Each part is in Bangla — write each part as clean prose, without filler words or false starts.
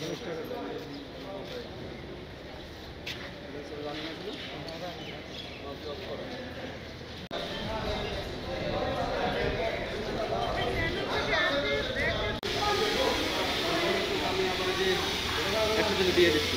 দিয়ে দিচ্ছি।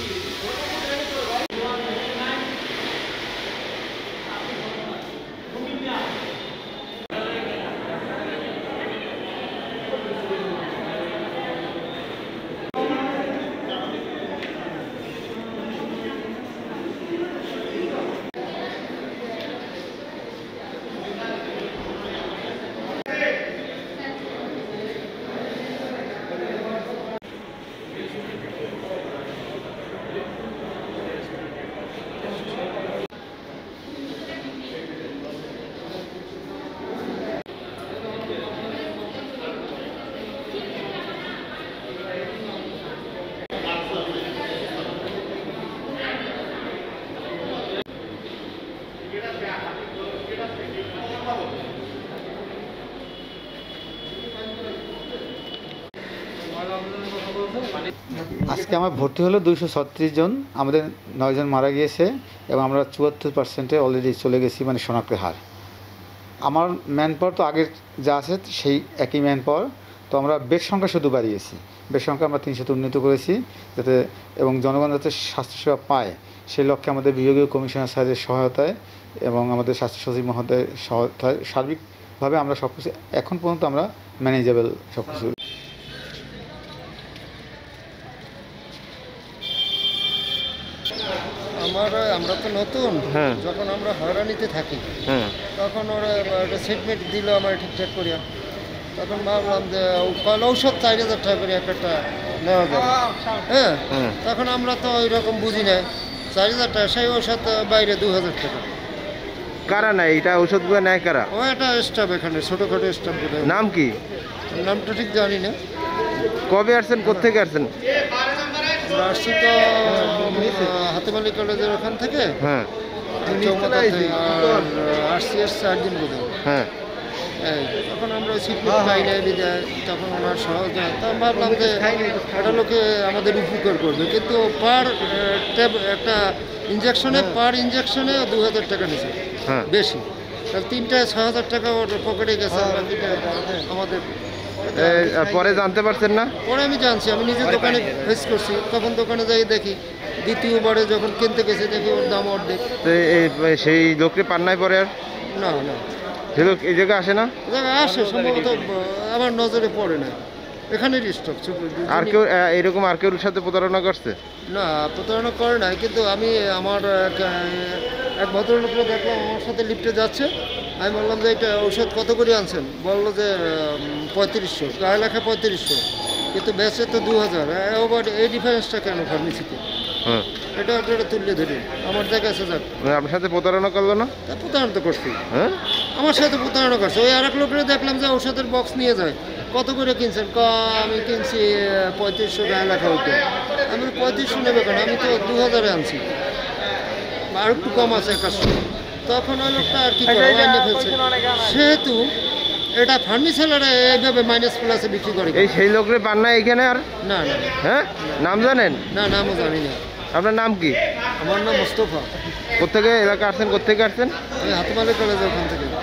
আজকে আমার ভর্তি হলো 236 জন, আমাদের 9 জন মারা গিয়েছে এবং আমরা 74% অলরেডি চলে গেছি, মানে শনাক্তের হার। আমার ম্যান পাওয়ার তো আগের যা আছে সেই একই ম্যান পাওয়ার, তো আমরা বেড সংখ্যা শুধু বাড়িয়েছি। বেড সংখ্যা আমরা 300 উন্নীত করেছি যাতে এবং জনগণ যাতে স্বাস্থ্যসেবা পায় সেই লক্ষ্যে আমাদের বিভাগীয় কমিশনার স্যারের সহায়তায় এবং আমাদের স্বাস্থ্য সচিব মহোদয়ের সহায়তায় সার্বিকভাবে আমরা সব কিছু এখন পর্যন্ত আমরা ম্যানেজেবল সব কিছু। আমরা তো নতুন, যখন আমরা হয়রানিতে থাকি তখন ওরা একটা সেটমেন্ট দিল আমার ঠিকঠাক করিয়া, তখন ভাবলাম যে ঔষধ 4000 টাকা করে একটা নেওয়া যাবে। হ্যাঁ, তখন আমরা তো ওই রকম বুঝি না, 4000 টাকা সেই ঔষধ বাইরে 2000 টাকা। কারা নাই এটা ঔষধগুলো নেয় কারা? ও একটা স্টাফ, এখানে ছোটোখাটো স্টাফ। নাম কি? নামটা ঠিক জানি না। কবে আসছেন, কোথেকে আসছেন? আসছি তো হাতিমালি কলেজের ওখান থেকে। হ্যাঁ, আসছি 4 দিন বোধ। হ্যাঁ, তখন আমরা সিট পাই না বিদায়, তখন ওনার সহজ হয়, তখন ভাবলাম যে একটা লোকে আমাদের উপকার করবে, কিন্তু পার একটা ইঞ্জেকশনে পার ইঞ্জেকশনে 2000 টাকা নিয়েছে বেশি। তাহলে 3টায় 6000 টাকা ওর পকেটে গেছে। আমাদের পরে জানতে পারছেন না? পরে আমি জানছি, আমি নিজে দোকানে ফেস করছি, তখন দোকানে যাই দেখি দ্বিতীয়বারে যখন কিনতে গেছি দেখি ওর দাম অর্ধেক। সেই লোককে পান নাই পরে আর? না না, সে লোক এই জায়গায় আসে না? জায়গায় আসে সম্ভবত, আমার নজরে পড়ে না। এখানেরই স্টক। আর কেউ এরকম আর কেউর সাথে প্রতারণা করছে? না, প্রতারণা করে নাই, কিন্তু আমি আমার এক ভদ্রলোককে দেখলাম আমার সাথে লিফটে যাচ্ছে। আমি বললাম যে এটা ঔষধ কত করে আনছেন? বললো যে 3500, গায়ে লেখা 3500, কিন্তু বেচে তো 2000। ওবার এই ডিফারেন্সটা কেন ফার্মেসিতে? এটা আপনারা তুললে ধরে আমার জায়গায় আছে। যাক, আপনার সাথে প্রতারণা করলো না? প্রতারণা তো করছি, আমার সাথে প্রতারণা করছে। ওই আরেক লোকের দেখলাম যে ঔষধের বক্স নিয়ে যায়, কত করে কিনছেন? আমি কিনছি 3500, গায়ে লেখা ওইটা। আমি 3500 নেবে কেন? আমি তো 2000-এ আনছি, আর একটু কম আছে 100। তখন ওই লোকটা আর কি করে আইনে ফেলছে, সেহেতু এটা ফার্নিচারে এইভাবে মাইনাস প্লাসে বিক্রি করে। এই সেই লোকরে পান না এখানে আর? না না। হ্যাঁ, নাম জানেন? না, নামও জানি না। আপনার নাম কি? আমার নাম মোস্তফা। কোথেকে এলাকা আসছেন, কোথেকে আসছেন? আমি হাতিমালি কলেজের ওখান থেকে।